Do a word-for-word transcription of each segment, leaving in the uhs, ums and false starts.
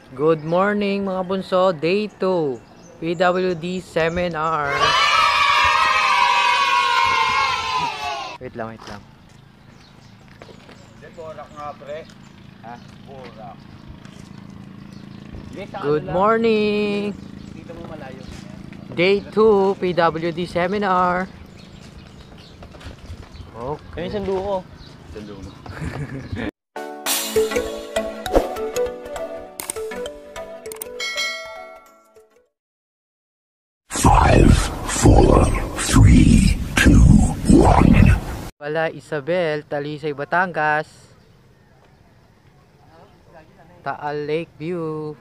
Good morning mga bunso, day two, P W D seminar. Wait lang, wait lang. Borak nga pre. Ha? Borak. Good morning. Dito mo malayo. Day two, P W D seminar. Okay. Ayun, sando ko. Sando mo. Five, four, three, two, one. Balai, Isabel, Talisay, Batangas. Taal Lake View.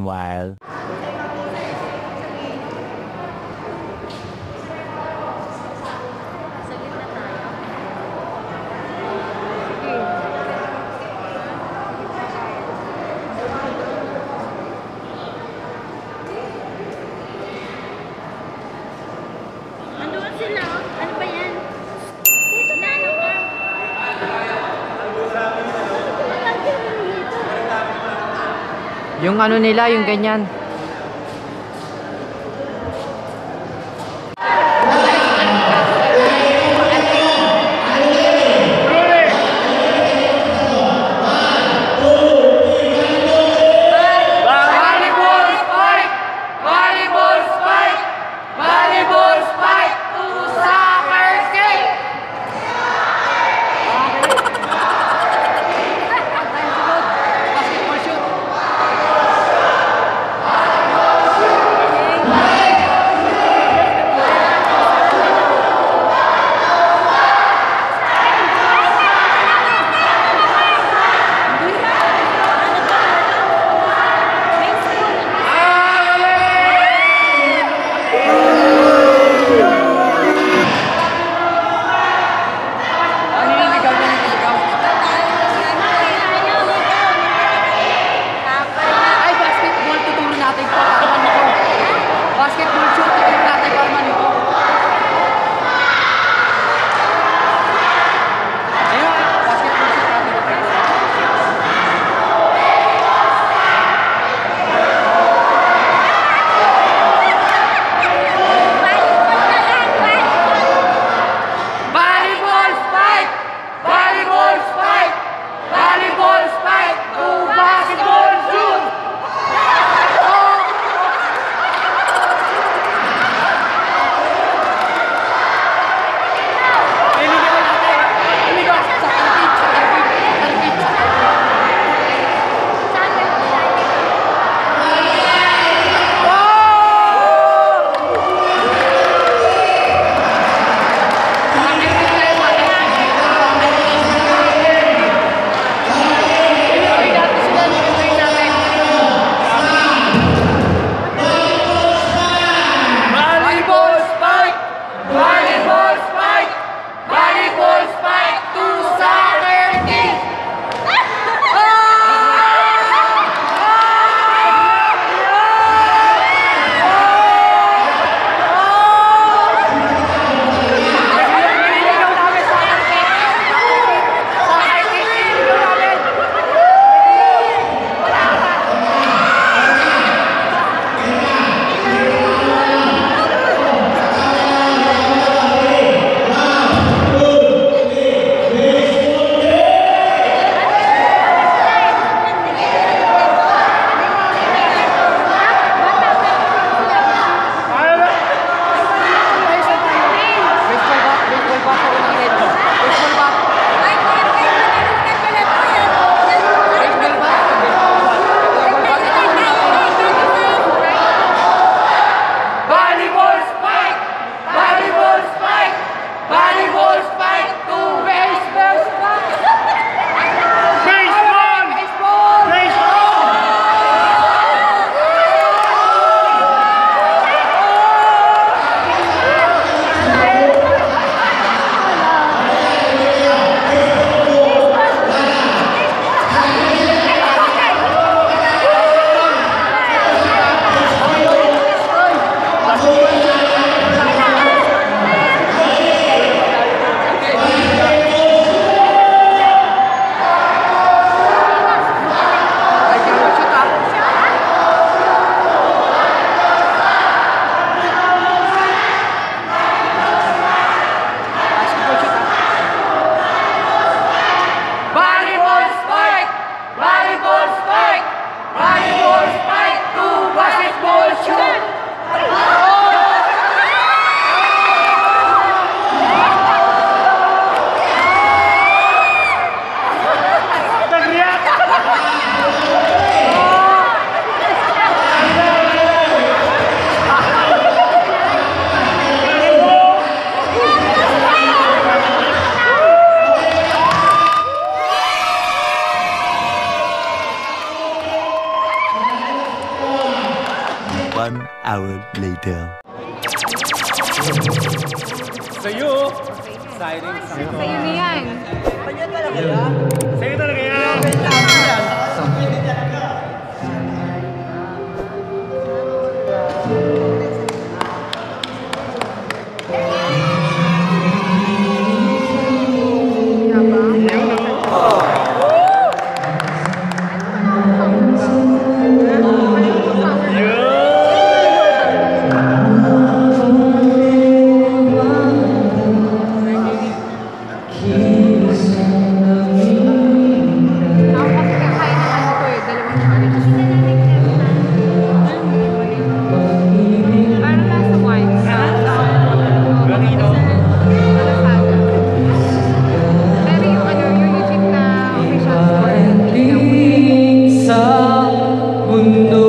Meanwhile. Nandoon sila. Ano ba yan? Dito na ano ka? Yung ano nila, yung ganyan. hour later. Sa'yo! Siren sa'yo. Sa'yo na yan. Sa'yo talaga yan! Ako kasi kakain ng ano ko eh, dalawang challenge. Parang nasa wine. Sa Ganito. Lazada. Pero yung ano, yung legit na official store, hindi na sa mundo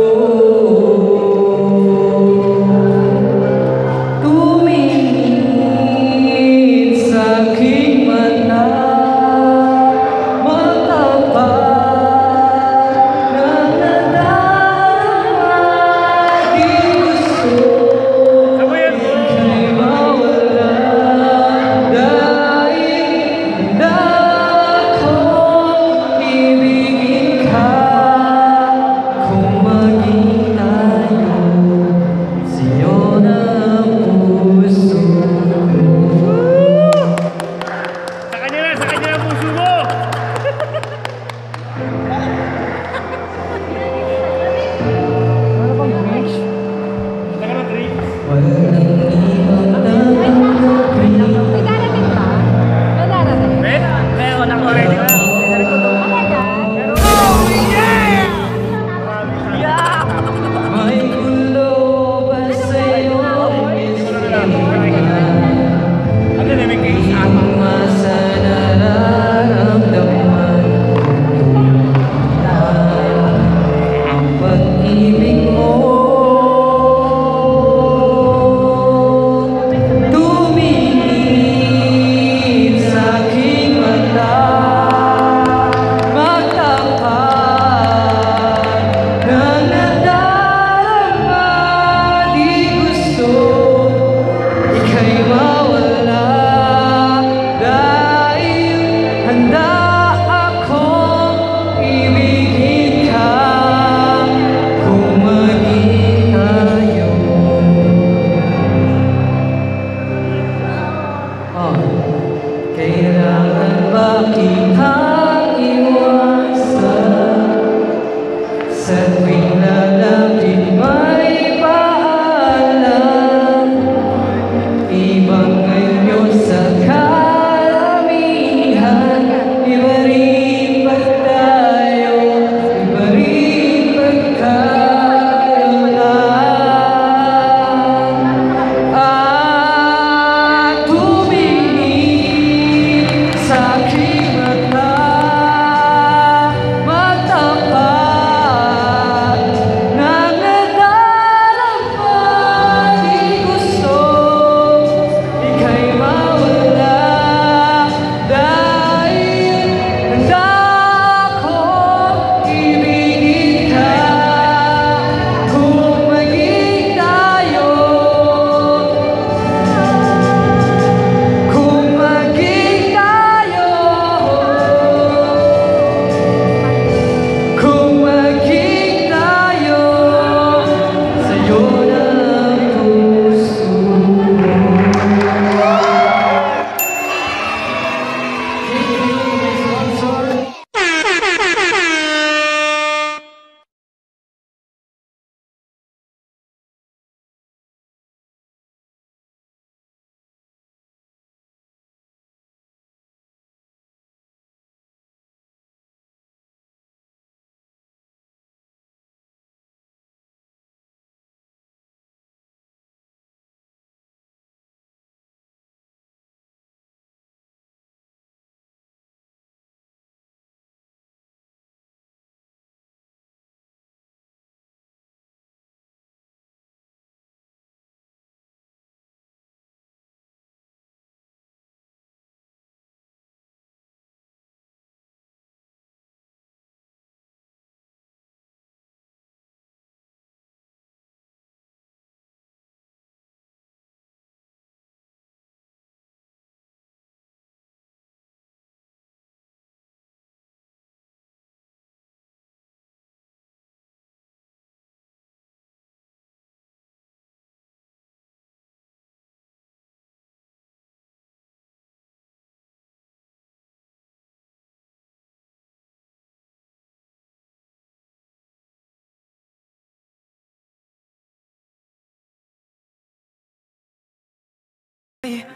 tumingin sa aking mata matapat na nadarama di gusto Sabayan mo! ika'y mawala dahil na akong ibigin ka kung maging tayo sa'yo na puso Sa kanya na! Sa kanya na puso mo! Saka na drinks. walang ibang tanggapin May darating ba? May darating. Ben? Meron ako ready na. may gulo ba sa'yo Ano na may case? Tama sa nararamdaman ang pag-ibig mo tumingin sa aking mata matapat na nadarama di gusto ika'y mawala dahil handa akong ibigin ka kung maging tayo. Oh, kailangan ba kitang iwasan sa tuwing lalapit may paalam ibang ngayon sa karamihan iba rin pag tayo iba rin pagkakarolan at tumingin sa aking mata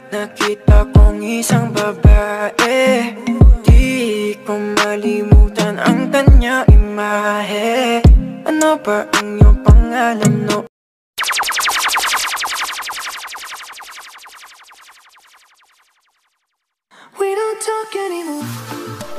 Nakita kong isang babae, di ko malimutan ang kanya imahe. Ano ba ang iyong pangalan, no? We don't talk anymore.